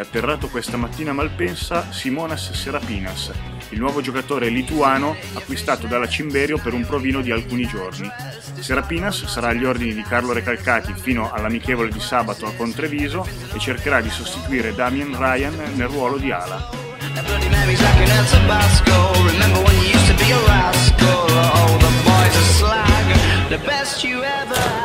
atterrato questa mattina a Malpensa Simonas Serapinas, il nuovo giocatore lituano acquistato dalla Cimberio per un provino di alcuni giorni. Serapinas sarà agli ordini di Carlo Recalcati fino all'amichevole di sabato contro Treviso e cercherà di sostituire Damien Ryan nel ruolo di ala. The best you ever